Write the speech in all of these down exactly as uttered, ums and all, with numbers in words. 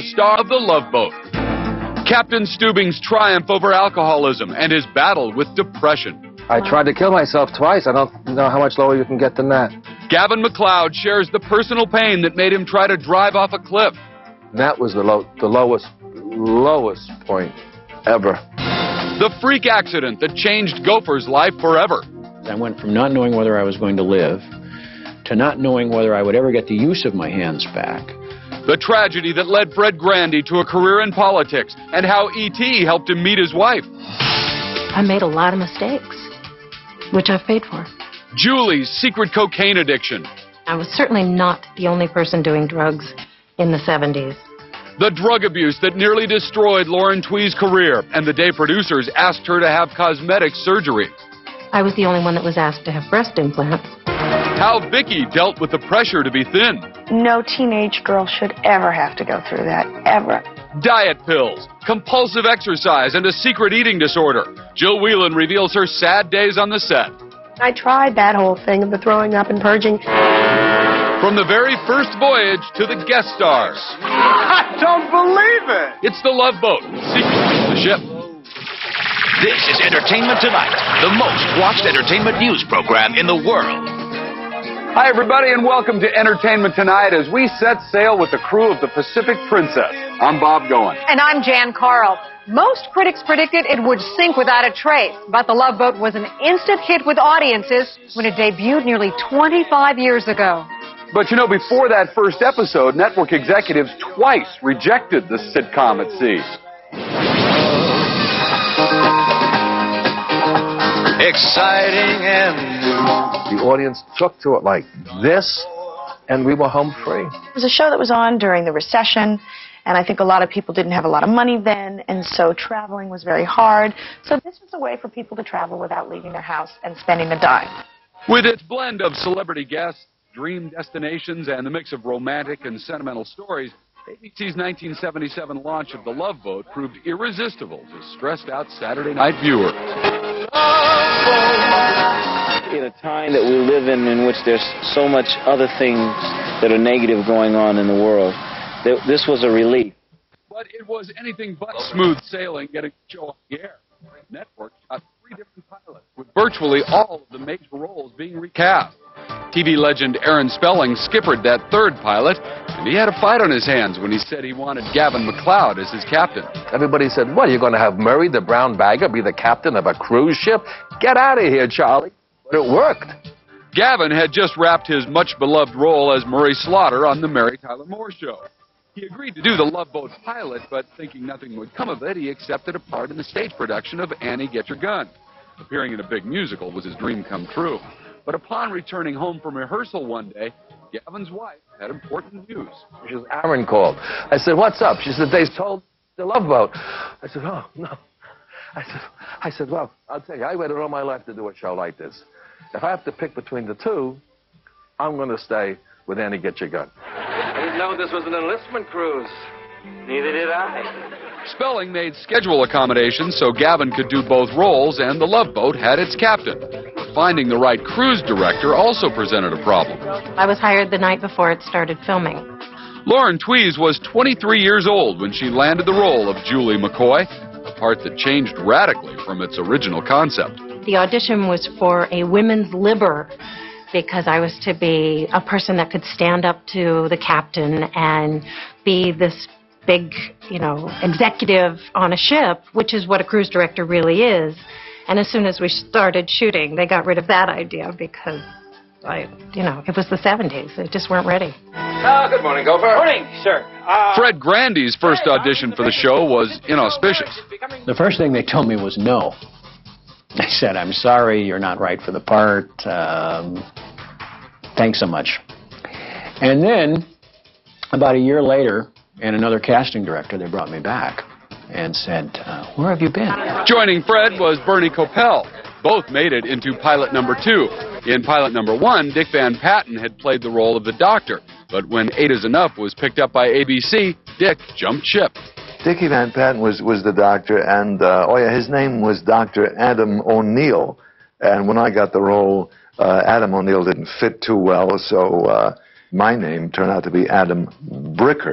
star of The Love Boat. Captain Stubing's triumph over alcoholism and his battle with depression. I tried to kill myself twice. I don't know how much lower you can get than that. Gavin MacLeod shares the personal pain that made him try to drive off a cliff. And that was the, low, the lowest, lowest point ever. The freak accident that changed Gopher's life forever. I went from not knowing whether I was going to live to not knowing whether I would ever get the use of my hands back. The tragedy that led Fred Grandy to a career in politics, and how E T helped him meet his wife. I made a lot of mistakes, which I've paid for. Julie's secret cocaine addiction. I was certainly not the only person doing drugs in the seventies. The drug abuse that nearly destroyed Lauren Twee's career, and the day producers asked her to have cosmetic surgery. I was the only one that was asked to have breast implants. How Vicky dealt with the pressure to be thin. No teenage girl should ever have to go through that, ever. Diet pills, compulsive exercise, and a secret eating disorder. Jill Whelan reveals her sad days on the set. I tried that whole thing of the throwing up and purging. From the very first voyage to the guest stars. I don't believe it! It's The Love Boat, secrets of the ship. This is Entertainment Tonight, the most watched entertainment news program in the world. Hi, everybody, and welcome to Entertainment Tonight as we set sail with the crew of the Pacific Princess. I'm Bob Goen. And I'm Jan Carl. Most critics predicted it would sink without a trace, but The Love Boat was an instant hit with audiences when it debuted nearly twenty-five years ago. But you know, before that first episode, network executives twice rejected the sitcom at sea. Exciting and new. The audience took to it like this, and we were home free. It was a show that was on during the recession, and I think a lot of people didn't have a lot of money then, and so traveling was very hard. So this was a way for people to travel without leaving their house and spending a dime. With its blend of celebrity guests, dream destinations, and the mix of romantic and sentimental stories, A B C's nineteen seventy-seven launch of The Love Boat proved irresistible to stressed-out Saturday night viewers. In a time that we live in in which there's so much other things that are negative going on in the world, th this was a relief. But it was anything but smooth sailing getting the show on the air. The network shot three different pilots, with virtually all of the major roles being recast. T V legend Aaron Spelling skippered that third pilot, and he had a fight on his hands when he said he wanted Gavin MacLeod as his captain. Everybody said, what, you're going to have Murray, the brown bagger, be the captain of a cruise ship? Get out of here, Charlie. But it worked. Gavin had just wrapped his much-beloved role as Murray Slaughter on The Mary Tyler Moore Show. He agreed to do the Love Boat pilot, but thinking nothing would come of it, he accepted a part in the stage production of Annie, Get Your Gun. Appearing in a big musical was his dream come true. But upon returning home from rehearsal one day, Gavin's wife had important news. She was Aaron called. I said, what's up? She said, they sold The Love Boat. I said, oh, no. I said, I said, well, I'll tell you, I waited all my life to do a show like this. If I have to pick between the two, I'm going to stay with Annie, Get Your Gun. I didn't know this was an enlistment cruise. Neither did I. Spelling made schedule accommodations so Gavin could do both roles, and The Love Boat had its captain. Finding the right cruise director also presented a problem. I was hired the night before it started filming. Lauren Twees was twenty-three years old when she landed the role of Julie McCoy, a part that changed radically from its original concept. The audition was for a women's liber, because I was to be a person that could stand up to the captain and be this big, you know, executive on a ship, which is what a cruise director really is. And as soon as we started shooting, they got rid of that idea because, I, you know, it was the seventies. They just weren't ready. Oh, good morning, Gopher. Morning, sir. Uh, Fred Grandy's first audition for the show was inauspicious. The first thing they told me was no. They said, I'm sorry, you're not right for the part. Um, thanks so much. And then, about a year later, and another casting director, they brought me back and said, uh, where have you been? Joining Fred was Bernie Kopell. Both made it into pilot number two. In pilot number one, Dick Van Patten had played the role of the doctor. But when Eight Is Enough was picked up by A B C, Dick jumped ship. Dickie Van Patten was, was the doctor, and, uh, oh yeah, his name was Doctor Adam O'Neill. And when I got the role, uh, Adam O'Neill didn't fit too well, so uh, my name turned out to be Adam Bricker.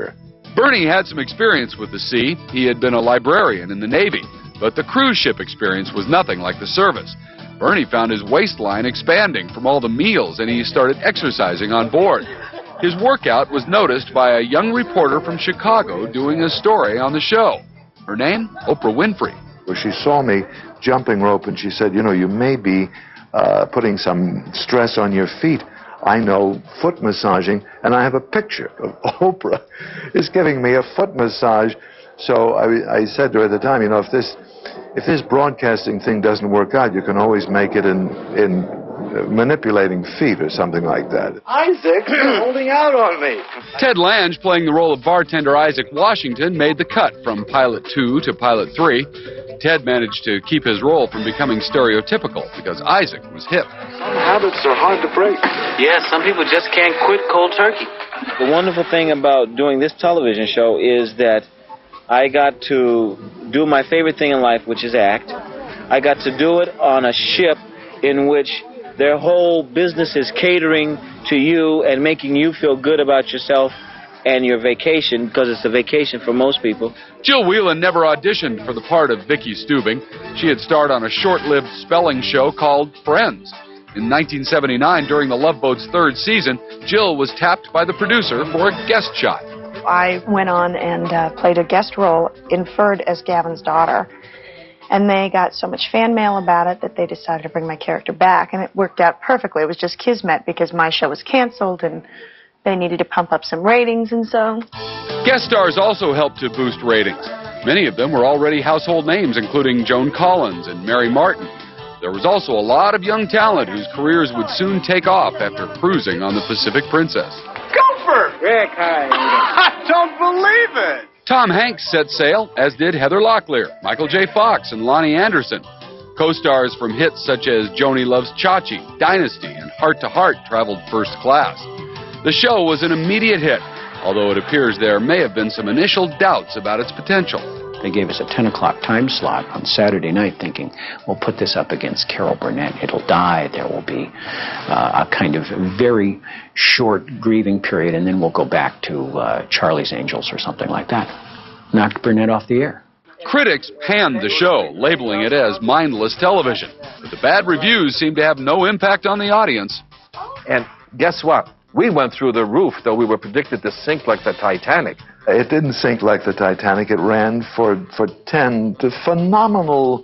Bernie had some experience with the sea. He had been a librarian in the Navy, but the cruise ship experience was nothing like the service. Bernie found his waistline expanding from all the meals, and he started exercising on board. His workout was noticed by a young reporter from Chicago doing a story on the show. Her name? Oprah Winfrey. Well, she saw me jumping rope, and she said, you know, you may be uh, putting some stress on your feet. I know foot massaging, and I have a picture of Oprah is giving me a foot massage. So I, I said to her at the time, you know, if this if this broadcasting thing doesn't work out, you can always make it in in manipulating feet or something like that. Isaac, you're holding out on me. Ted Lange, playing the role of bartender Isaac Washington, made the cut from pilot two to pilot three. Ted managed to keep his role from becoming stereotypical because Isaac was hip. Some habits are hard to break. Yeah, some people just can't quit cold turkey. The wonderful thing about doing this television show is that I got to do my favorite thing in life, which is act. I got to do it on a ship in which their whole business is catering to you and making you feel good about yourself and your vacation, because it's a vacation for most people. Jill Whelan never auditioned for the part of Vicky Stubing. She had starred on a short-lived spelling show called Friends. In nineteen seventy-nine, during the Love Boat's third season, Jill was tapped by the producer for a guest shot. I went on and uh, played a guest role, inferred as Gavin's daughter. And they got so much fan mail about it that they decided to bring my character back. And it worked out perfectly. It was just kismet because my show was canceled and they needed to pump up some ratings and so. Guest stars also helped to boost ratings. Many of them were already household names, including Joan Collins and Mary Martin. There was also a lot of young talent whose careers would soon take off after cruising on the Pacific Princess. Gopher! Rick, hi. I don't believe it! Tom Hanks set sail, as did Heather Locklear, Michael J. Fox, and Lonnie Anderson. Co-stars from hits such as Joni Loves Chachi, Dynasty, and Heart to Heart traveled first class. The show was an immediate hit, although it appears there may have been some initial doubts about its potential. They gave us a ten o'clock time slot on Saturday night thinking, we'll put this up against Carol Burnett. It'll die. There will be uh, a kind of very short grieving period, and then we'll go back to uh, Charlie's Angels or something like that. Knocked Burnett off the air. Critics panned the show, labeling it as mindless television. But the bad reviews seemed to have no impact on the audience. And guess what? We went through the roof, though we were predicted to sink like the Titanic. It didn't sink like the Titanic. It ran for, for ten to phenomenal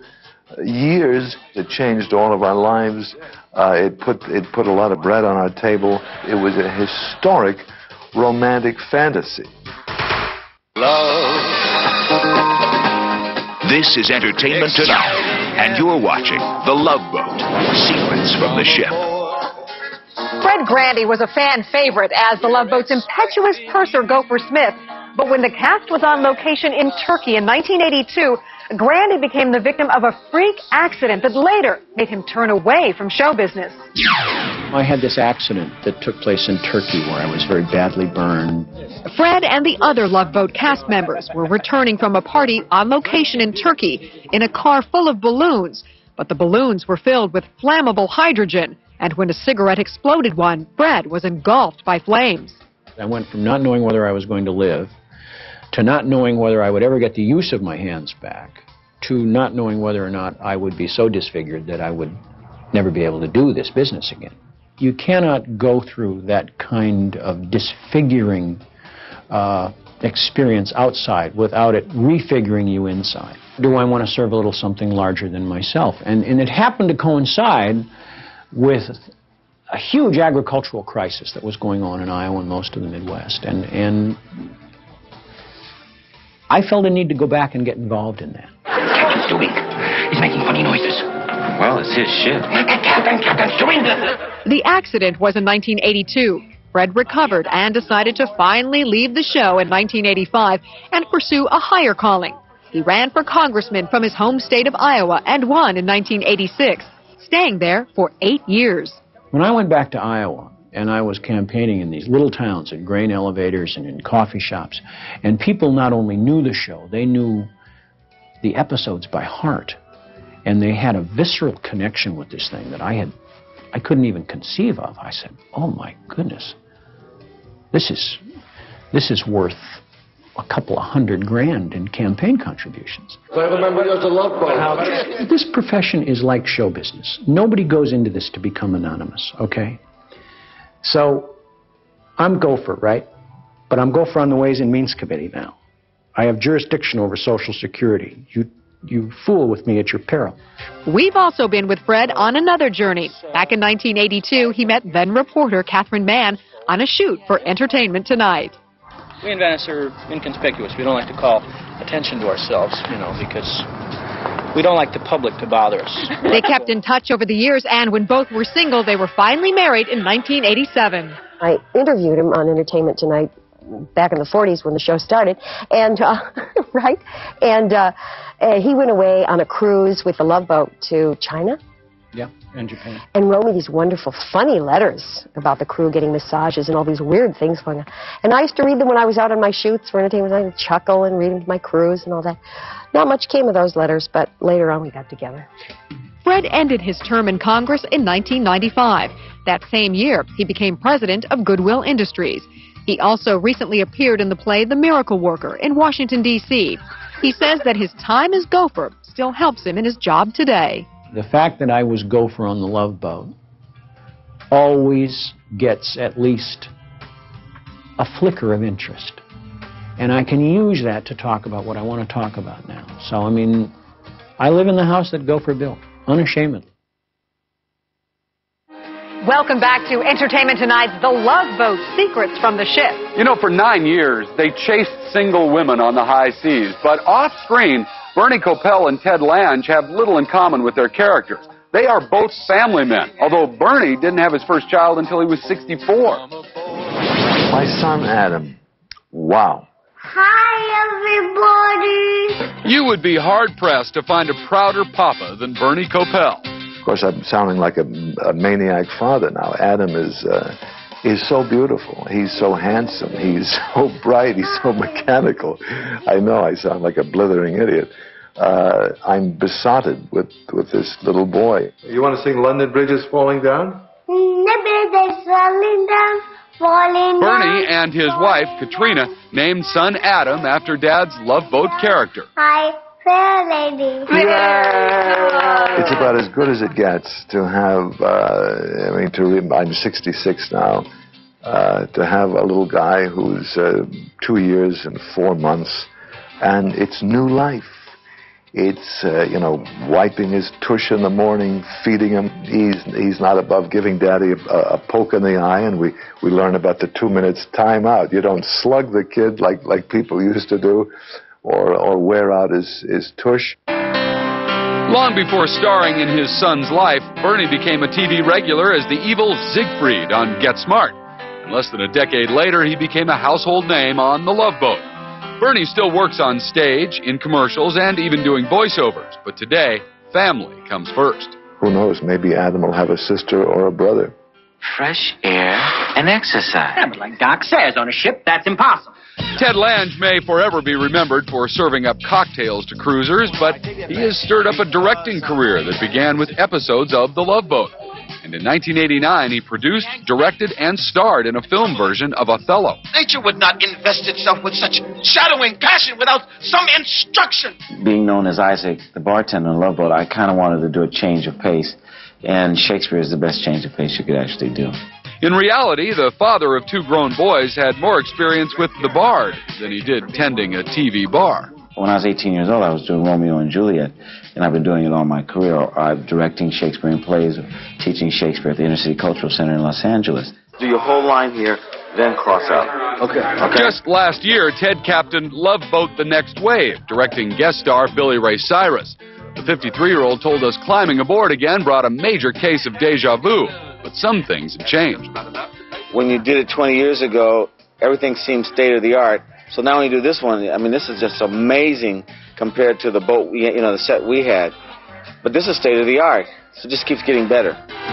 years. It changed all of our lives. Uh, it put it put a lot of bread on our table. It was a historic romantic fantasy. Love. This is Entertainment Tonight, and you're watching The Love Boat, Secrets from the Ship. Fred Grandy was a fan favorite as the Love Boat's impetuous purser Gopher Smith. But when the cast was on location in Turkey in nineteen eighty-two, Grandy became the victim of a freak accident that later made him turn away from show business. I had this accident that took place in Turkey where I was very badly burned. Fred and the other Love Boat cast members were returning from a party on location in Turkey in a car full of balloons, but the balloons were filled with flammable hydrogen, and when a cigarette exploded one, Fred was engulfed by flames. I went from not knowing whether I was going to live to not knowing whether I would ever get the use of my hands back, to not knowing whether or not I would be so disfigured that I would never be able to do this business again. You cannot go through that kind of disfiguring uh, experience outside without it refiguring you inside. Do I want to serve a little something larger than myself? And, and it happened to coincide with a huge agricultural crisis that was going on in Iowa and most of the Midwest. And, and I felt a need to go back and get involved in that. Captain Stubing is making funny noises. Well, it's his ship. Captain, Captain Stubing! The accident was in nineteen eighty-two. Fred recovered and decided to finally leave the show in nineteen eighty-five and pursue a higher calling. He ran for congressman from his home state of Iowa and won in nineteen eighty-six, staying there for eight years. When I went back to Iowa, and I was campaigning in these little towns at grain elevators and in coffee shops, and people not only knew the show, they knew the episodes by heart, and they had a visceral connection with this thing that I had, I couldn't even conceive of. I said, oh my goodness, this is, this is worth a couple of hundred grand in campaign contributions. I remember there's a love boat. This profession is like show business. Nobody goes into this to become anonymous, okay? So, I'm Gopher, right? But I'm Gopher on the Ways and Means Committee now. I have jurisdiction over Social Security. You, you fool with me at your peril. We've also been with Fred on another journey. Back in nineteen eighty-two, he met then reporter Catherine Mann on a shoot for Entertainment Tonight. We in Venice are inconspicuous. We don't like to call attention to ourselves, you know, because we don't like the public to bother us. They kept in touch over the years, and when both were single, they were finally married in nineteen eighty-seven. I interviewed him on Entertainment Tonight back in the forties when the show started, and uh, right, and uh, uh, he went away on a cruise with the Love Boat to China. Yeah, and Japan. And wrote me these wonderful, funny letters about the crew getting massages and all these weird things going on. And I used to read them when I was out on my shoots for Entertainment Tonight, and chuckle and read them to my crews and all that. Not much came of those letters, but later on we got together. Fred ended his term in Congress in nineteen ninety-five. That same year, he became president of Goodwill Industries. He also recently appeared in the play The Miracle Worker in Washington, D C He says that his time as Gopher still helps him in his job today. The fact that I was Gopher on the Love Boat always gets at least a flicker of interest. And I can use that to talk about what I want to talk about now. So, I mean, I live in the house that Gopher built, unashamedly. Welcome back to Entertainment Tonight's The Love Boat, Secrets from the Ship. You know, for nine years, they chased single women on the high seas. But off-screen, Bernie Kopell and Ted Lange have little in common with their characters. They are both family men, although Bernie didn't have his first child until he was sixty-four. My son, Adam. Wow. Hi, everybody. You would be hard-pressed to find a prouder papa than Bernie Kopell. Of course, I'm sounding like a, a maniac father now. Adam is uh, is so beautiful. He's so handsome. He's so bright. He's so mechanical. I know I sound like a blithering idiot. Uh, I'm besotted with, with this little boy. You want to sing London Bridge is Falling Down? The bridge is falling down, falling Bernie down. and his wife, Katrina, named son Adam after Dad's Love Boat character. Hi. Fair lady. Yeah. It's about as good as it gets to have, uh, I mean, to re I'm sixty-six now, uh, to have a little guy who's uh, two years and four months, and it's new life. It's, uh, you know, wiping his tush in the morning, feeding him. He's, he's not above giving Daddy a, a poke in the eye, and we, we learn about the two minutes time out. You don't slug the kid like, like people used to do. Or, or wear out his, his tush. Long before starring in his son's life, Bernie became a T V regular as the evil Siegfried on Get Smart. And less than a decade later, he became a household name on The Love Boat. Bernie still works on stage, in commercials, and even doing voiceovers. But today, family comes first. Who knows, maybe Adam will have a sister or a brother. Fresh air and exercise. Yeah, but like Doc says, on a ship, that's impossible. Ted Lange may forever be remembered for serving up cocktails to cruisers, but he has stirred up a directing career that began with episodes of The Love Boat. And in nineteen eighty-nine, he produced, directed, and starred in a film version of Othello. Nature would not invest itself with such shadowing passion without some instruction. Being known as Isaac, the bartender on Love Boat, I kind of wanted to do a change of pace. And Shakespeare is the best change of pace you could actually do. In reality, the father of two grown boys had more experience with the Bard than he did tending a T V bar. When I was eighteen years old, I was doing Romeo and Juliet, and I've been doing it all my career. I'm directing Shakespearean plays, teaching Shakespeare at the Inner City Cultural Center in Los Angeles. Do your whole line here, then cross out. Okay. Okay. Just last year, Ted captained Love Boat: The Next Wave, directing guest star Billy Ray Cyrus. The fifty-three-year-old told us climbing aboard again brought a major case of deja vu, but some things have changed. When you did it twenty years ago, everything seemed state-of-the-art. So now when you do this one, I mean, this is just amazing compared to the boat, we, you know, the set we had. But this is state-of-the-art, so it just keeps getting better.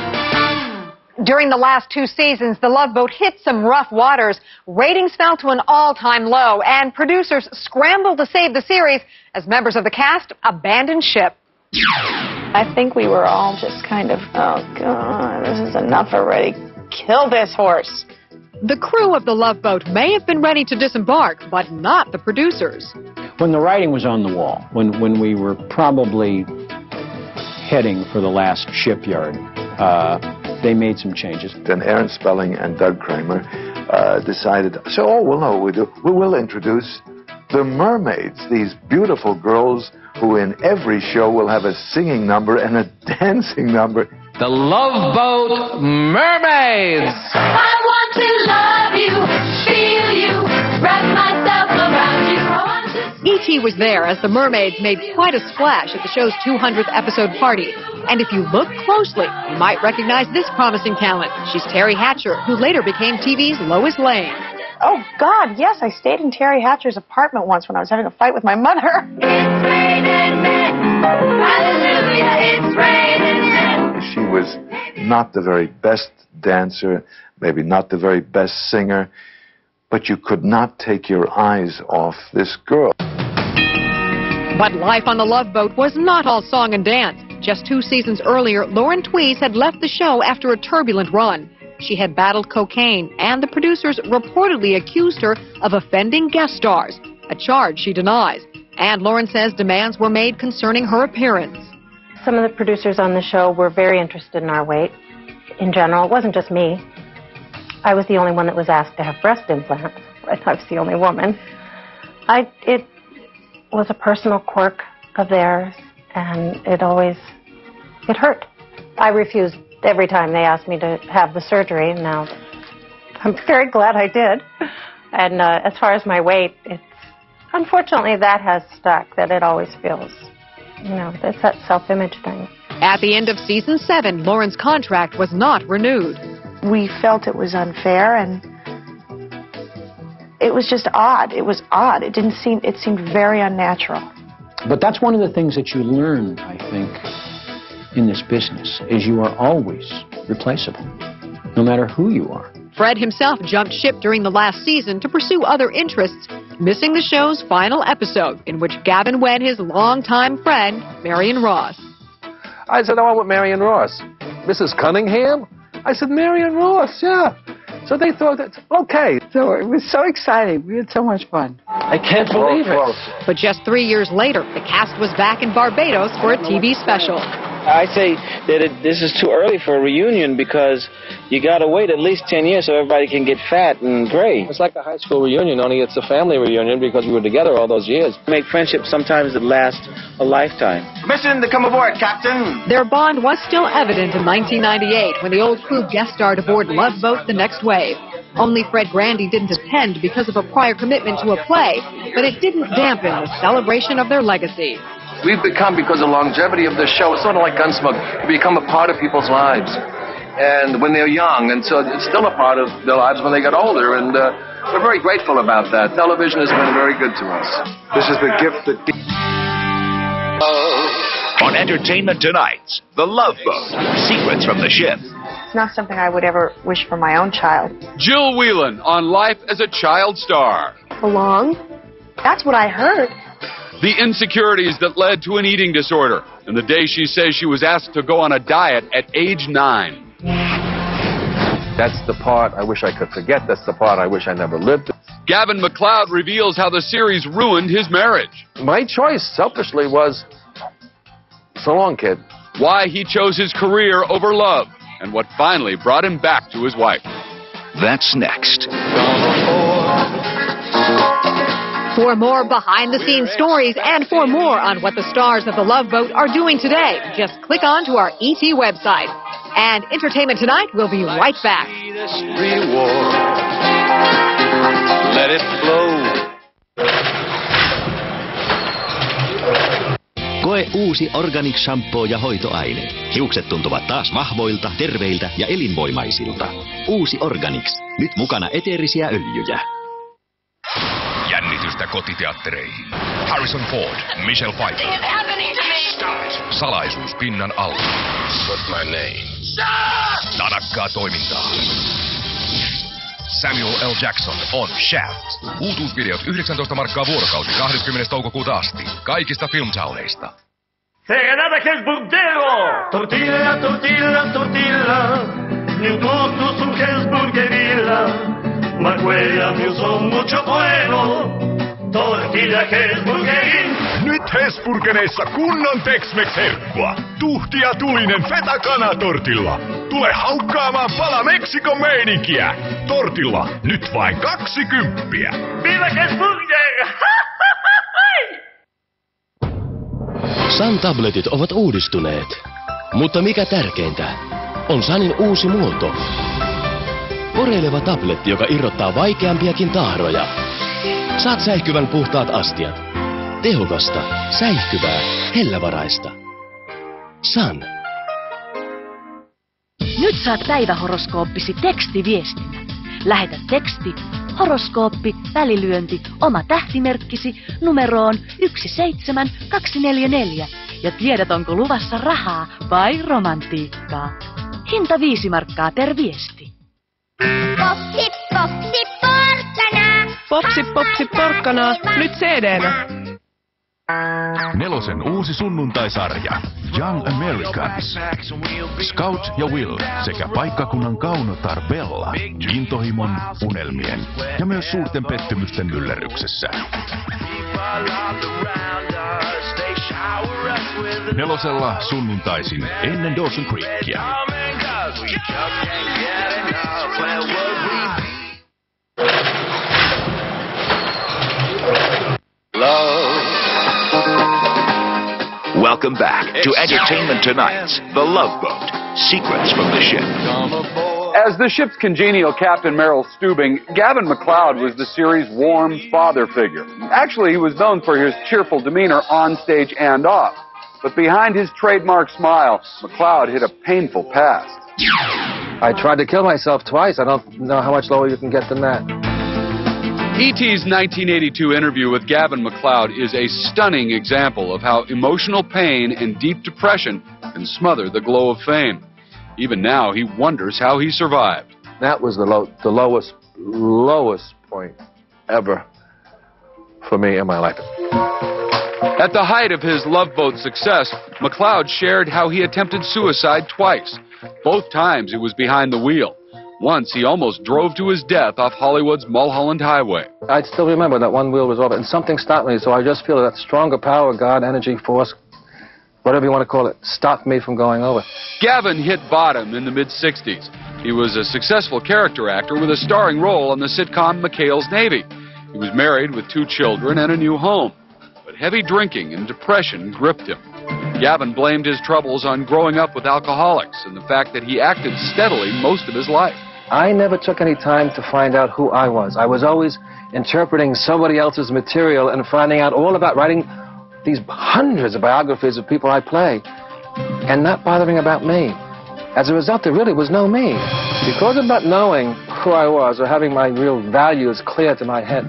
During the last two seasons, The Love Boat hit some rough waters. Ratings fell to an all-time low, and producers scrambled to save the series as members of the cast abandoned ship. I think we were all just kind of, oh, God, this is enough already. Kill this horse. The crew of the Love Boat may have been ready to disembark, but not the producers. When the writing was on the wall, when, when we were probably heading for the last shipyard, uh, they made some changes. Then Aaron Spelling and Doug Kramer uh, decided, so, oh, well, no, we do. We will introduce the mermaids, these beautiful girls who in every show will have a singing number and a dancing number. The Love Boat Mermaids! I want to love you, feel you, wrap myself around you. E T was there as the mermaids made quite a splash at the show's two hundredth episode party. And if you look closely, you might recognize this promising talent. She's Terry Hatcher, who later became T V's Lois Lane. Oh, God, yes, I stayed in Terry Hatcher's apartment once when I was having a fight with my mother. It's raining men. Hallelujah, it's raining men. She was not the very best dancer, maybe not the very best singer, but you could not take your eyes off this girl. But life on the Love Boat was not all song and dance. Just two seasons earlier, Lauren Tweese had left the show after a turbulent run. She had battled cocaine, and the producers reportedly accused her of offending guest stars, a charge she denies. And Lauren says demands were made concerning her appearance. Some of the producers on the show were very interested in our weight. In general, it wasn't just me. I was the only one that was asked to have breast implants. I was the only woman. I, it was a personal quirk of theirs, and it always, it hurt. I refused every time they asked me to have the surgery, and now I'm very glad I did. And uh, as far as my weight, it's, unfortunately that has stuck, that it always feels, you know, it's that self-image thing. At the end of season seven, Lauren's contract was not renewed. We felt it was unfair, and it was just odd. It was odd. It didn't seem, it seemed very unnatural. But that's one of the things that you learn, I think, in this business, is you are always replaceable, no matter who you are. Fred himself jumped ship during the last season to pursue other interests, missing the show's final episode, in which Gavin wed his longtime friend, Marion Ross. I said, oh, I want Marion Ross. Missus Cunningham? I said, Marion Ross, yeah. So they thought, that, okay. So it was so exciting. We had so much fun. I can't believe it. But just three years later, the cast was back in Barbados for a T V special. I say that it, this is too early for a reunion because you got to wait at least ten years so everybody can get fat and gray. It's like a high school reunion, only it's a family reunion because we were together all those years. Make friendships sometimes that last a lifetime. Permission to come aboard, Captain. Their bond was still evident in nineteen ninety-eight when the old crew guest starred aboard Love Boat: The Next Wave. Only Fred Grandy didn't attend because of a prior commitment to a play, but it didn't dampen the celebration of their legacy. We've become, because of the longevity of the show, it's sort of like Gunsmoke, we become a part of people's lives. And when they're young, and so it's still a part of their lives when they get older, and uh, we're very grateful about that. Television has been very good to us. This is the gift that... On Entertainment Tonight, The Love Boat, Secrets from the Ship. It's not something I would ever wish for my own child. Jill Whelan on Life as a Child Star. Belong? That's what I heard. The insecurities that led to an eating disorder, and the day she says she was asked to go on a diet at age nine. That's the part I wish I could forget. That's the part I wish I never lived. Gavin MacLeod reveals how the series ruined his marriage. My choice, selfishly, was, so long, kid. Why he chose his career over love, and what finally brought him back to his wife. That's next. For more behind-the-scenes stories and for more on what the stars of The Love Boat are doing today, just click on to our E T website. And Entertainment Tonight will be right back. Let it flow. Koe uusi Organic shampoo ja hoitoaine. Hiukset tuntuvat taas vahvoilta, terveiltä ja elinvoimaisilta. Uusi Organics. Nyt mukana eteerisiä öljyjä. Jännitystä kotiteattereihin. Harrison Ford, Michelle Pfeiffer. Salaisuus pinnan alla. What's my name? Tanakkaa toimintaa. Samuel L. Jackson on Shaft. Uutuusvideot yhdeksäntoista markkaa vuorokausi kahdeskymmenes toukokuuta asti. Kaikista filmtowneista. Se nada que es burdero. Tortilla, tortilla, tortilla. New toast to some Hesburgerilla. McWilliams on mucho bueno. Tortilla Hesburgerin. Nyt Hesburgereissa kunnon Tex-Mex-herkkua. Tuhtia tulinen feta-kanatortilla. Tule haukkaamaan pala Meksikon meininkiä. Tortilla nyt vain kaksi kymppiä. Viva Hesburger! Sun tabletit ovat uudistuneet. Mutta mikä tärkeintä, on Sunin uusi muoto. Poreileva tabletti, joka irrottaa vaikeampiakin tahroja. Saat säihkyvän puhtaat astiat. Tehokasta, säihkyvää, hellävaraista. Sun. Nyt saat päivähoroskooppisi tekstiviestinä. Lähetä teksti, horoskooppi, välilyönti, oma tähtimerkkisi numeroon yksi seitsemän kaksi neljä neljä ja tiedät, onko luvassa rahaa vai romantiikkaa. Hinta viisi markkaa per viesti. Popsi, popsi, porkkana. Popsi, popsi, porkkana. Nyt C D:nä. Nelosen uusi sunnuntaisarja. Young Americans. Scout ja Will sekä paikkakunnan kaunotar Bella. Intohimon, unelmien ja myös suurten pettymysten myllerryksessä. Nelosella sunnuntaisin ennen Dawson Creekia. Welcome back to Entertainment Tonight's The Love Boat, Secrets from the Ship. As the ship's congenial Captain Merrill Stubing, Gavin MacLeod was the series' warm father figure. Actually, he was known for his cheerful demeanor on stage and off. But behind his trademark smile, MacLeod hit a painful past. I tried to kill myself twice. I don't know how much lower you can get than that. E T's nineteen eighty-two interview with Gavin MacLeod is a stunning example of how emotional pain and deep depression can smother the glow of fame. Even now, he wonders how he survived. That was the, low, the lowest, lowest point ever for me in my life. At the height of his Love Boat success, MacLeod shared how he attempted suicide twice. Both times he was behind the wheel. Once he almost drove to his death off Hollywood's Mulholland Highway. I still remember that one wheel was off, and something stopped me, so I just feel that stronger power, God, energy, force, whatever you want to call it, stopped me from going over. Gavin hit bottom in the mid-sixties. He was a successful character actor with a starring role on the sitcom McHale's Navy. He was married with two children and a new home. But heavy drinking and depression gripped him. Gavin blamed his troubles on growing up with alcoholics and the fact that he acted steadily most of his life. I never took any time to find out who I was. I was always interpreting somebody else's material and finding out all about writing these hundreds of biographies of people I play and not bothering about me. As a result, there really was no me. Because of not knowing who I was or having my real values clear to my head,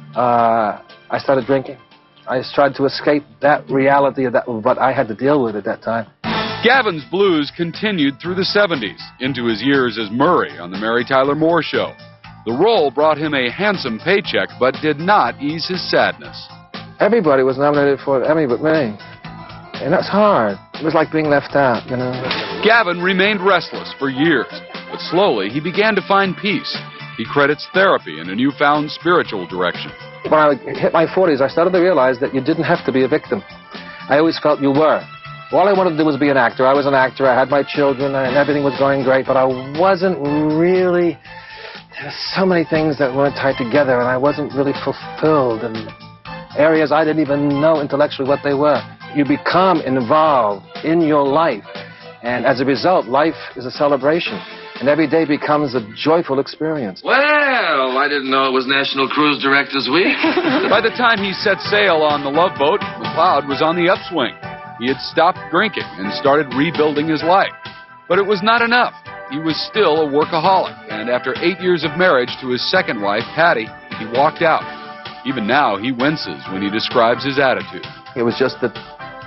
uh, I started drinking. I tried to escape that reality of that, what I had to deal with at that time. Gavin's blues continued through the seventies, into his years as Murray on the Mary Tyler Moore Show. The role brought him a handsome paycheck, but did not ease his sadness. Everybody was nominated for Emmy but me. And that's hard. It was like being left out, you know. Gavin remained restless for years, but slowly he began to find peace. He credits therapy and a newfound spiritual direction. When I hit my forties, I started to realize that you didn't have to be a victim. I always felt you were. All I wanted to do was be an actor. I was an actor. I had my children, and everything was going great, but I wasn't really... There were so many things that weren't tied together, and I wasn't really fulfilled in areas I didn't even know intellectually what they were. You become involved in your life, and as a result, life is a celebration, and every day becomes a joyful experience. Well, I didn't know it was National Cruise Directors Week. By the time he set sail on the Love Boat, MacLeod was on the upswing. He had stopped drinking and started rebuilding his life. But it was not enough. He was still a workaholic, and after eight years of marriage to his second wife, Patty, he walked out. Even now, he winces when he describes his attitude. It was just that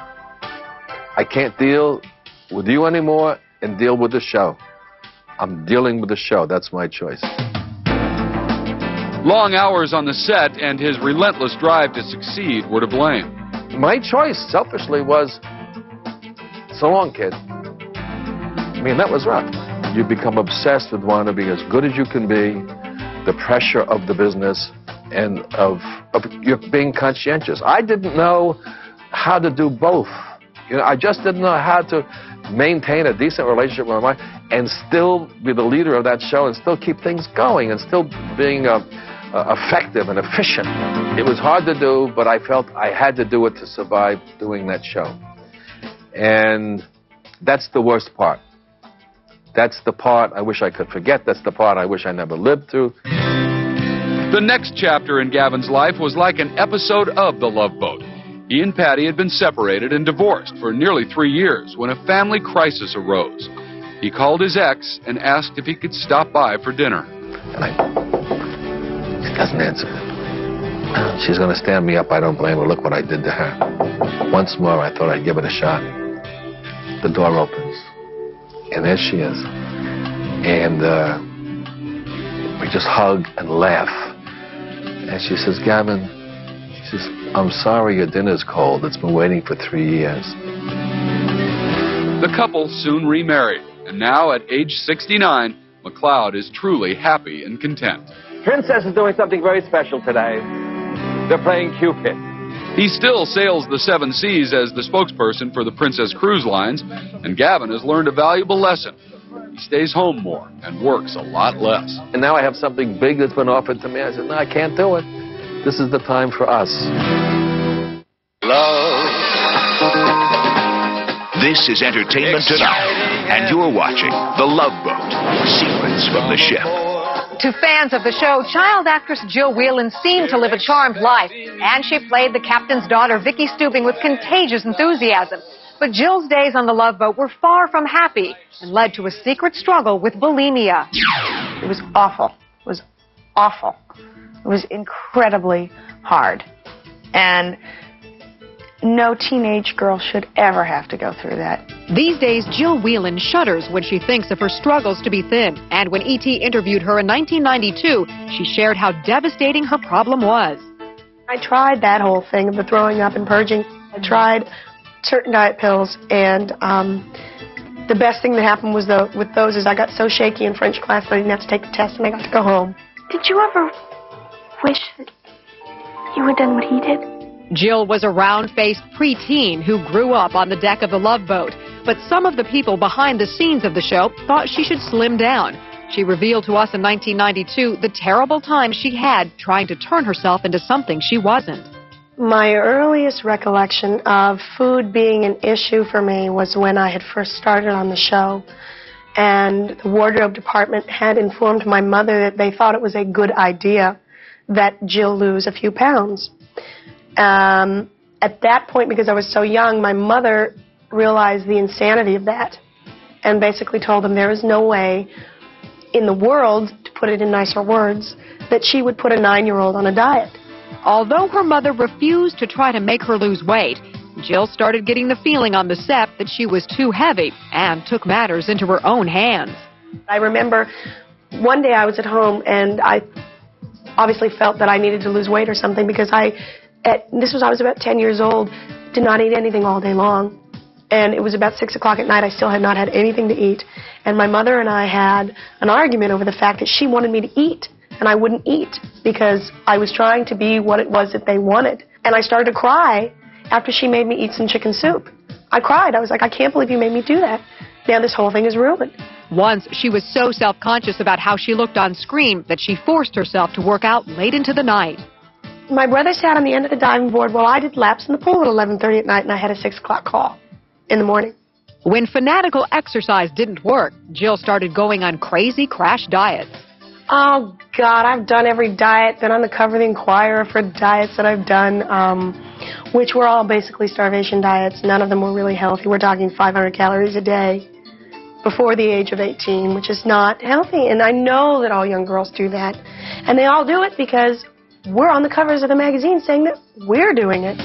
I can't deal with you anymore and deal with the show. I'm dealing with the show. That's my choice. Long hours on the set and his relentless drive to succeed were to blame. My choice, selfishly, was, so long, kid. I mean, that was rough. You become obsessed with wanting to be as good as you can be, the pressure of the business and of, of you're being conscientious. I didn't know how to do both. You know, I just didn't know how to maintain a decent relationship with my wife and still be the leader of that show and still keep things going and still being uh, uh, effective and efficient. It was hard to do, but I felt I had to do it to survive doing that show. And that's the worst part. That's the part I wish I could forget. That's the part I wish I never lived through. The next chapter in Gavin's life was like an episode of The Love Boat. He and Patty had been separated and divorced for nearly three years when a family crisis arose. He called his ex and asked if he could stop by for dinner. And I, she doesn't answer. She's going to stand me up. I don't blame her. Look what I did to her. Once more, I thought I'd give it a shot. The door opens, and there she is. And uh, we just hug and laugh. And she says, Gavin, she says, I'm sorry your dinner's cold. It's been waiting for three years. The couple soon remarried, and now at age sixty-nine, MacLeod is truly happy and content. Princess is doing something very special today. They're playing Cupid. He still sails the seven seas as the spokesperson for the Princess Cruise Lines, and Gavin has learned a valuable lesson. He stays home more and works a lot less. And now I have something big that's been offered to me. I said, no, I can't do it. This is the time for us. Love. This is Entertainment Tonight, and you're watching The Love Boat, Secrets from the Ship. To fans of the show, child actress Jill Whelan seemed to live a charmed life, and she played the captain's daughter, Vicky Stubing, with contagious enthusiasm. But Jill's days on The Love Boat were far from happy and led to a secret struggle with bulimia. It was awful. It was awful. It was incredibly hard. And no teenage girl should ever have to go through that. These days, Jill Whelan shudders when she thinks of her struggles to be thin. And when E T interviewed her in nineteen ninety-two, she shared how devastating her problem was. I tried that whole thing of the throwing up and purging. I tried certain diet pills, and um, the best thing that happened was the, with those is I got so shaky in French class that I didn't have to take the test, and I got to go home. Did you ever wish that you had done what he did? Jill was a round-faced preteen who grew up on the deck of the Love Boat, but some of the people behind the scenes of the show thought she should slim down. She revealed to us in nineteen ninety-two the terrible time she had trying to turn herself into something she wasn't. My earliest recollection of food being an issue for me was when I had first started on the show, and the wardrobe department had informed my mother that they thought it was a good idea that Jill lose a few pounds. Um, at that point, because I was so young, my mother realized the insanity of that and basically told them there is no way in the world, to put it in nicer words, that she would put a nine-year-old on a diet. Although her mother refused to try to make her lose weight, Jill started getting the feeling on the set that she was too heavy and took matters into her own hands. I remember one day I was at home and I obviously felt that I needed to lose weight or something because I, at, this was I was about ten years old, did not eat anything all day long. And it was about six o'clock at night. I still had not had anything to eat. And my mother and I had an argument over the fact that she wanted me to eat. And I wouldn't eat because I was trying to be what it was that they wanted. And I started to cry after she made me eat some chicken soup. I cried. I was like, I can't believe you made me do that. Now this whole thing is ruined. Once, she was so self-conscious about how she looked on screen that she forced herself to work out late into the night. My brother sat on the end of the diving board while I did laps in the pool at eleven thirty at night, and I had a six o'clock call in the morning. When fanatical exercise didn't work, Jill started going on crazy crash diets. Oh, God, I've done every diet, been on the cover of the Inquirer for diets that I've done, um, which were all basically starvation diets. None of them were really healthy. We're talking five hundred calories a day before the age of eighteen, which is not healthy. And I know that all young girls do that. And they all do it because we're on the covers of the magazine saying that we're doing it.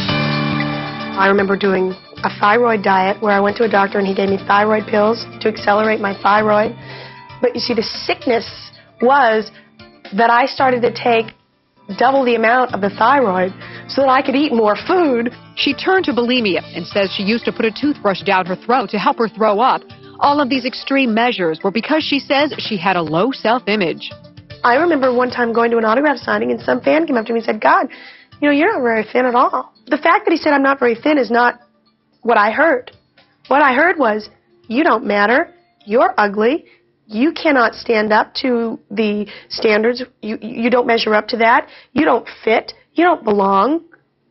I remember doing a thyroid diet where I went to a doctor and he gave me thyroid pills to accelerate my thyroid. But you see, the sickness was that I started to take double the amount of the thyroid so that I could eat more food. She turned to bulimia and says she used to put a toothbrush down her throat to help her throw up. All of these extreme measures were because she says she had a low self-image. I remember one time going to an autograph signing and some fan came up to me and said, God, you know, you're not very thin at all. The fact that he said I'm not very thin is not what I heard. What I heard was, you don't matter, you're ugly, you cannot stand up to the standards, you, you don't measure up to that, you don't fit, you don't belong,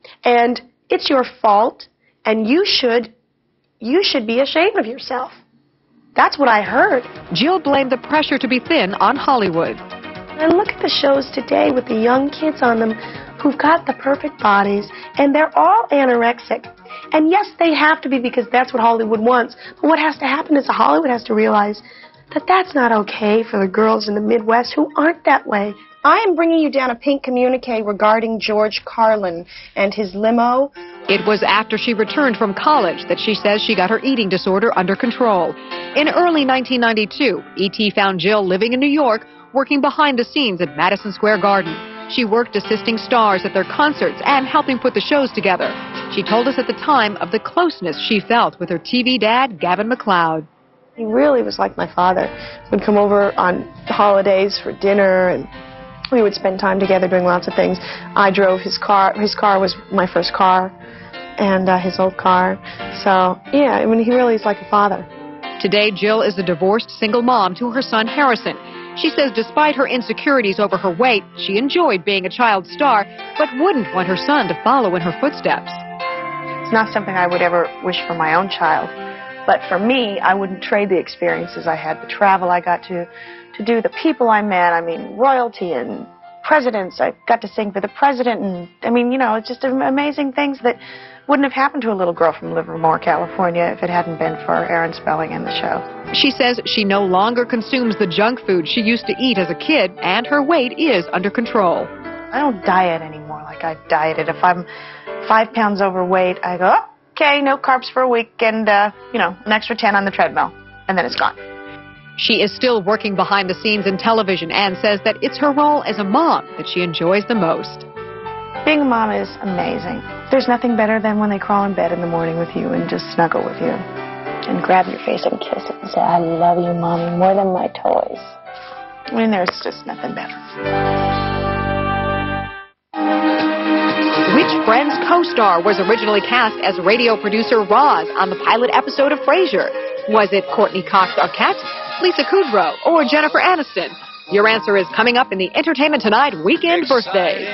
and it's your fault, and you should, you should be ashamed of yourself. That's what I heard. Jill blamed the pressure to be thin on Hollywood. And look at the shows today with the young kids on them who've got the perfect bodies, and they're all anorexic. And yes, they have to be because that's what Hollywood wants. But what has to happen is Hollywood has to realize that that's not okay for the girls in the Midwest who aren't that way. I am bringing you down a pink communique regarding George Carlin and his limo. It was after she returned from college that she says she got her eating disorder under control. In early nineteen ninety-two, E T found Jill living in New York, working behind the scenes at Madison Square Garden. She worked assisting stars at their concerts and helping put the shows together. She told us at the time of the closeness she felt with her T V dad, Gavin MacLeod. He really was like my father. He would come over on holidays for dinner, and we would spend time together doing lots of things. I drove his car. His car was my first car, and uh, his old car. So, yeah, I mean, he really is like a father. Today, Jill is a divorced single mom to her son, Harrison. She says despite her insecurities over her weight, she enjoyed being a child star, but wouldn't want her son to follow in her footsteps. It's not something I would ever wish for my own child. But for me, I wouldn't trade the experiences I had, the travel I got to, to do, the people I met, I mean, royalty and presidents. I got to sing for the president, and, I mean, you know, it's just amazing things that wouldn't have happened to a little girl from Livermore, California, if it hadn't been for Aaron Spelling and the show. She says she no longer consumes the junk food she used to eat as a kid, and her weight is under control. I don't diet anymore like I dieted. If I'm five pounds overweight, I go, oh, okay, no carbs for a week, and, uh, you know, an extra ten on the treadmill, and then it's gone. She is still working behind the scenes in television and says that it's her role as a mom that she enjoys the most. Being a mom is amazing. There's nothing better than when they crawl in bed in the morning with you and just snuggle with you and grab your face and kiss it and say, I love you, Mommy, more than my toys. I mean, there's just nothing better. Which Friends co-star was originally cast as radio producer Roz on the pilot episode of Frasier? Was it Courtney Cox Arquette, Lisa Kudrow, or Jennifer Aniston? Your answer is coming up in the Entertainment Tonight Weekend Birthdays.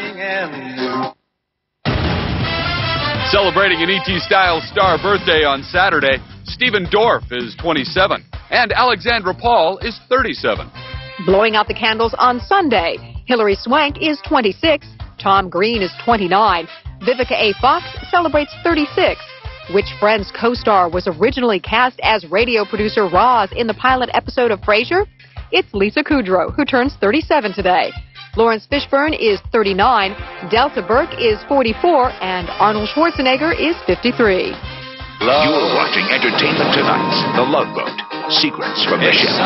Celebrating an E T-style star birthday on Saturday, Stephen Dorff is twenty-seven, and Alexandra Paul is thirty-seven. Blowing out the candles on Sunday, Hilary Swank is twenty-six, Tom Green is twenty-nine, Vivica A. Fox celebrates thirty-six. Which Friends co-star was originally cast as radio producer Roz in the pilot episode of Frasier? It's Lisa Kudrow, who turns thirty-seven today. Lawrence Fishburne is thirty-nine, Delta Burke is forty-four, and Arnold Schwarzenegger is fifty-three. You're watching Entertainment Tonight's The Love Boat, Secrets from the Ship.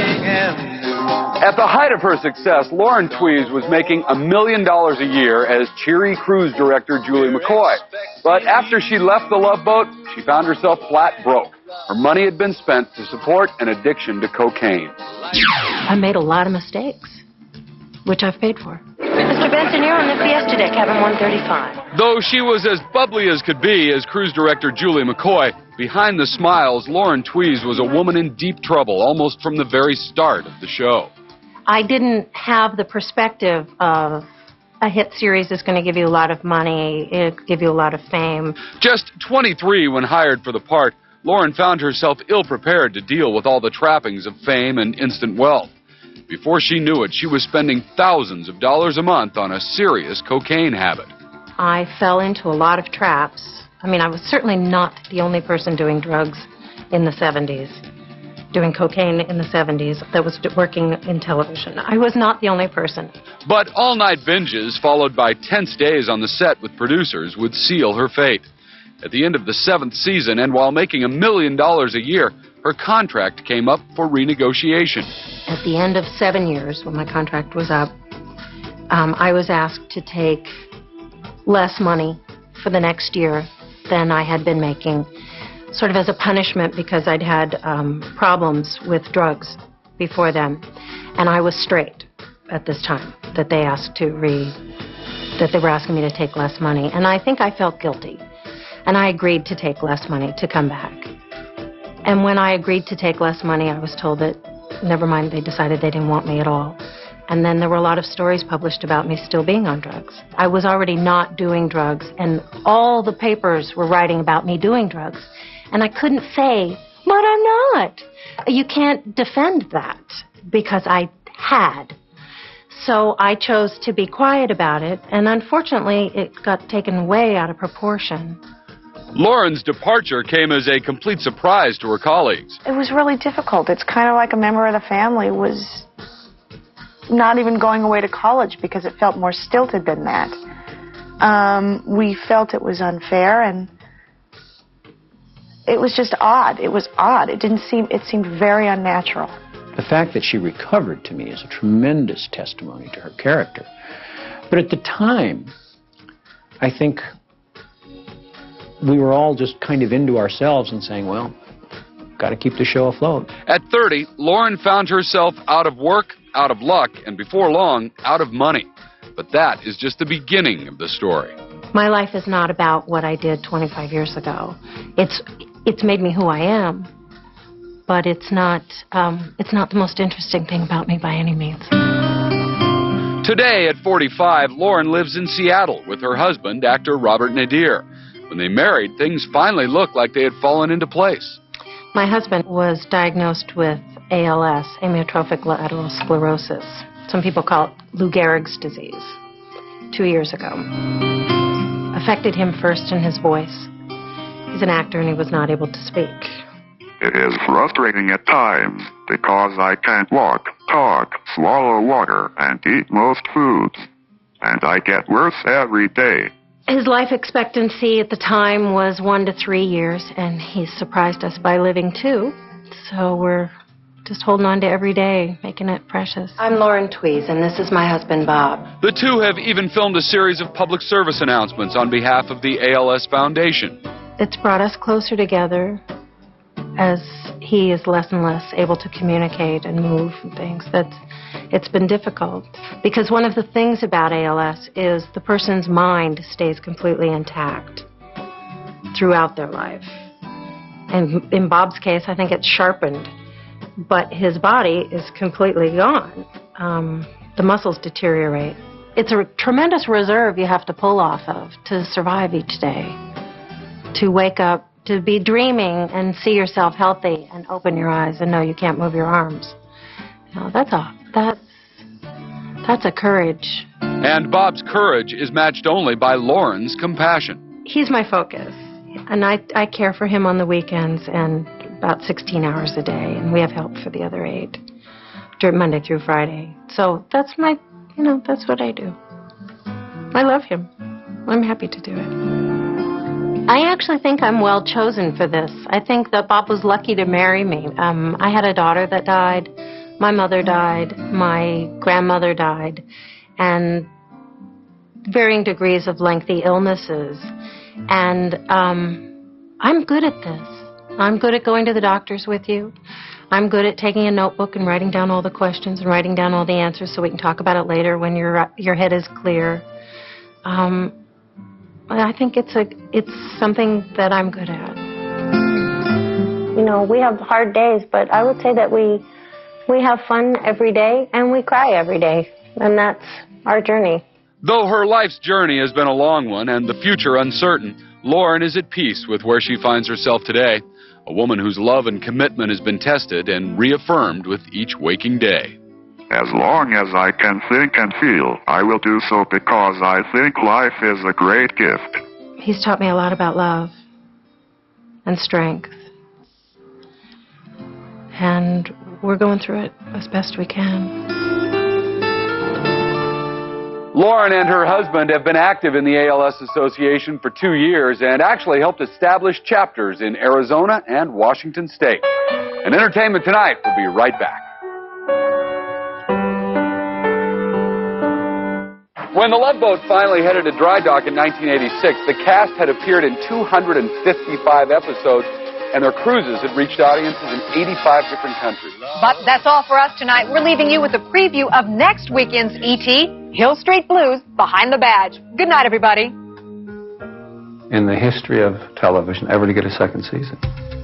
At the height of her success, Lauren Tweez was making a million dollars a year as cheery cruise director Julie McCoy. But after she left The Love Boat, she found herself flat broke. Her money had been spent to support an addiction to cocaine. I made a lot of mistakes, which I've paid for. Mister Benson, you're on the Fiesta deck, cabin one thirty-five. Though she was as bubbly as could be as cruise director Julie McCoy, behind the smiles, Lauren Tweez was a woman in deep trouble almost from the very start of the show. I didn't have the perspective of a hit series is going to give you a lot of money, it give you a lot of fame. Just twenty-three when hired for the part, Lauren found herself ill-prepared to deal with all the trappings of fame and instant wealth. Before she knew it, she was spending thousands of dollars a month on a serious cocaine habit. I fell into a lot of traps. I mean, I was certainly not the only person doing drugs in the seventies, doing cocaine in the seventies that was working in television. I was not the only person. But all-night binges, followed by tense days on the set with producers, would seal her fate. At the end of the seventh season, and while making a million dollars a year, her contract came up for renegotiation. At the end of seven years, when my contract was up, um, I was asked to take less money for the next year than I had been making, sort of as a punishment because I'd had um, problems with drugs before then, and I was straight. at this time that they asked to re, that they were asking me to take less money. And I think I felt guilty. And I agreed to take less money to come back. And when I agreed to take less money, I was told that, never mind, they decided they didn't want me at all. And then there were a lot of stories published about me still being on drugs. I was already not doing drugs, and all the papers were writing about me doing drugs. And I couldn't say, but I'm not. You can't defend that, because I had. So I chose to be quiet about it, and unfortunately, it got taken way out of proportion. Lauren's departure came as a complete surprise to her colleagues. It was really difficult. It's kind of like a member of the family was not even going away to college because it felt more stilted than that. Um, we felt it was unfair, and it was just odd. It was odd. It didn't seem, it seemed very unnatural. The fact that she recovered to me is a tremendous testimony to her character. But at the time, I think we were all just kind of into ourselves and saying, well, got to keep the show afloat. At thirty, Lauren found herself out of work, out of luck, and before long, out of money. But that is just the beginning of the story. My life is not about what I did twenty-five years ago. It's, it's made me who I am. But it's not, um, it's not the most interesting thing about me by any means. Today, at forty-five, Lauren lives in Seattle with her husband, actor Robert Nadir. When they married, things finally looked like they had fallen into place. My husband was diagnosed with A L S, amyotrophic lateral sclerosis. Some people call it Lou Gehrig's disease, two years ago. Affected him first in his voice. He's an actor and he was not able to speak. It is frustrating at times because I can't walk, talk, swallow water, and eat most foods. And I get worse every day. His life expectancy at the time was one to three years, and he's surprised us by living two. So we're just holding on to every day, making it precious. I'm Lauren Tweez, and this is my husband, Bob. The two have even filmed a series of public service announcements on behalf of the A L S Foundation. It's brought us closer together as he is less and less able to communicate and move and things. That's, it's been difficult. Because one of the things about A L S is the person's mind stays completely intact throughout their life. And in Bob's case, I think it's sharpened, but his body is completely gone. Um, the muscles deteriorate. It's a tremendous reserve you have to pull off of to survive each day, to wake up, to be dreaming and see yourself healthy and open your eyes and know you can't move your arms. You know, that's a, that's, that's a courage. And Bob's courage is matched only by Lauren's compassion. He's my focus. And I, I care for him on the weekends and about sixteen hours a day. And we have help for the other eight, during Monday through Friday. So that's my, you know, that's what I do. I love him. I'm happy to do it. I actually think I'm well chosen for this. I think that Bob was lucky to marry me. Um, I had a daughter that died. My mother died. My grandmother died. And varying degrees of lengthy illnesses. And um, I'm good at this. I'm good at going to the doctors with you. I'm good at taking a notebook and writing down all the questions and writing down all the answers so we can talk about it later when your your head is clear. Um, I think it's a it's something that I'm good at. You know, we have hard days, but I would say that we we have fun every day and we cry every day, and that's our journey. Though her life's journey has been a long one and the future uncertain, Lauren is at peace with where she finds herself today, a woman whose love and commitment has been tested and reaffirmed with each waking day. As long as I can think and feel, I will do so because I think life is a great gift. He's taught me a lot about love and strength. And we're going through it as best we can. Lauren and her husband have been active in the A L S Association for two years and actually helped establish chapters in Arizona and Washington State. And Entertainment Tonight will be right back. When the Love Boat finally headed to dry dock in nineteen eighty-six, the cast had appeared in two hundred fifty-five episodes, and their cruises had reached audiences in eighty-five different countries. But that's all for us tonight. We're leaving you with a preview of next weekend's E T, Hill Street Blues, Behind the Badge. Good night, everybody. In the history of television, ever to get a second season.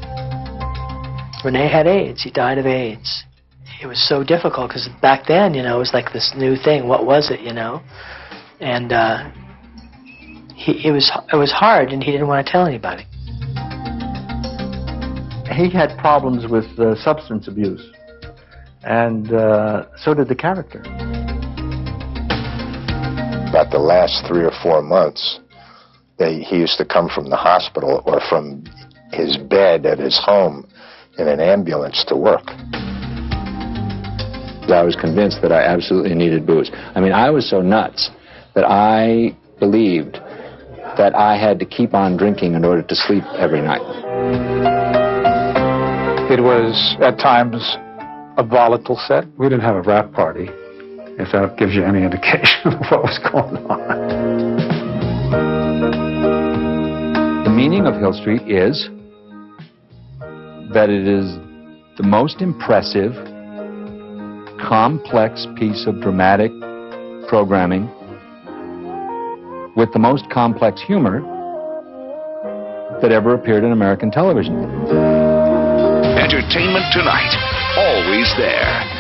Rene had AIDS. He died of AIDS. It was so difficult because back then, you know, it was like this new thing. What was it, you know? And uh, he, it was it was hard, and he didn't want to tell anybody. He had problems with uh, substance abuse, and uh, so did the character. About the last three or four months, they, he used to come from the hospital or from his bed at his home in an ambulance to work. I was convinced that I absolutely needed booze. I mean, I was so nuts that I believed that I had to keep on drinking in order to sleep every night. It was, at times, a volatile set. We didn't have a rap party, if that gives you any indication of what was going on. The meaning of Hill Street is that it is the most impressive, complex piece of dramatic programming with the most complex humor that ever appeared in American television. Entertainment Tonight, always there.